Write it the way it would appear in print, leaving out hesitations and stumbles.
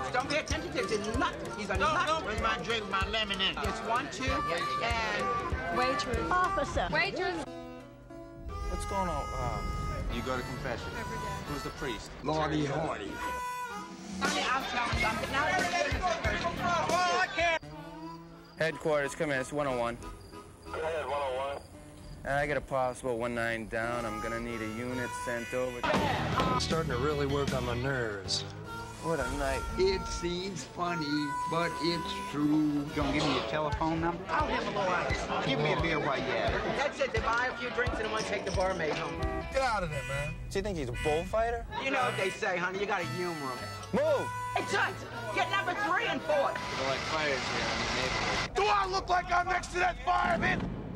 Don't pay attention to it. He's a nut. He's a nut. No. Where's my drink with my lemon in it? It's 1, 2, and... Waitress. Officer. Waitress. What's going on? You go to confession. Every day. Who's the priest? Lordy Hardy. Honey, I'm telling you, I'm not I can't. Headquarters, come in. It's 101. Go ahead, 101. I got a possible 19 down. I'm gonna need a unit sent over. Starting to really work on my nerves. What a night. It seems funny, but it's true. You gonna give me your telephone number? I'll have a little ice. Give me a beer while you at it. That's it. They buy a few drinks and then want to take the barmaid home. Get out of there, man. So you think he's a bullfighter? You know what they say, honey. You gotta humor them. Move! Hey, Tut, get number 3 and 4. They're like fires here in the neighborhood. Do I look like I'm next to that fireman?